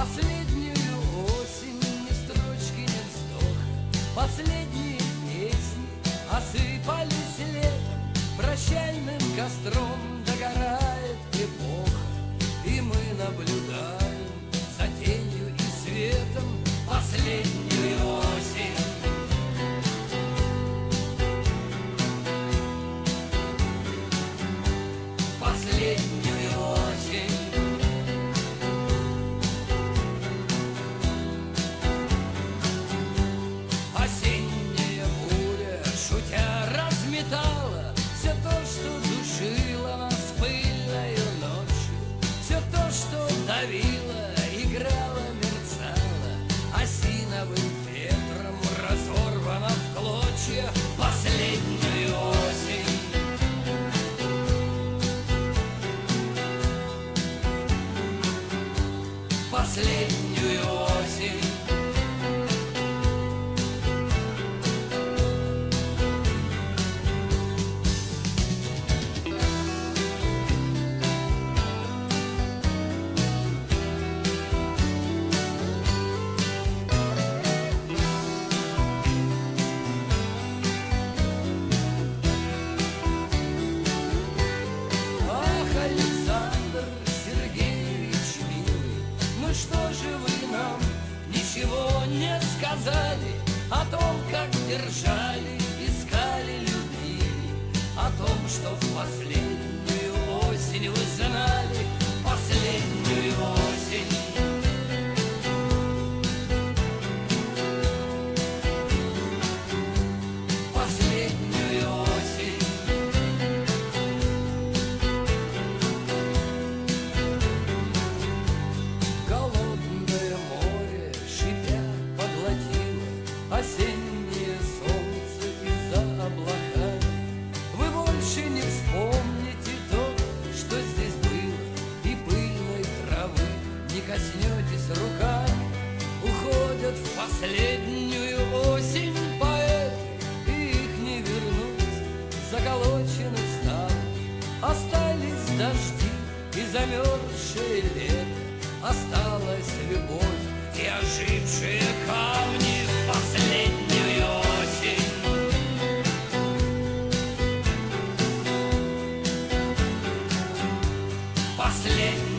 Последнюю осень, ни строчки, ни вздоха, последние песни осыпались летом, прощальным костром догорает эпоха, и мы наблюдаем за тенью и светом последнюю осень. Последнюю осень. Осенняя буря, шутя, разметала все то, что душило нас пыльною ночью, все то, что давило, играло, мерцало, осиновым ветром разорвано в клочья последнюю осень. Последнюю осень. Ах, Александр Сергеевич, милый, ну что же вы нам ничего не сказали о том, как держали, искали, любили, о том, что в последнюю осень вы знали, последнюю осень. Последнюю осень. Голодное море, шипя, поглотило осеннее солнце из-за облака. Вы больше не вспомните то, что здесь было, и пыльной травы не коснетесь руками. Уходят в последнюю осень поэты, и их не вернуть, заколочены стали. Остались дожди и замерзшее лето, осталась любовь и ожившие камни в последнюю осень. Последнюю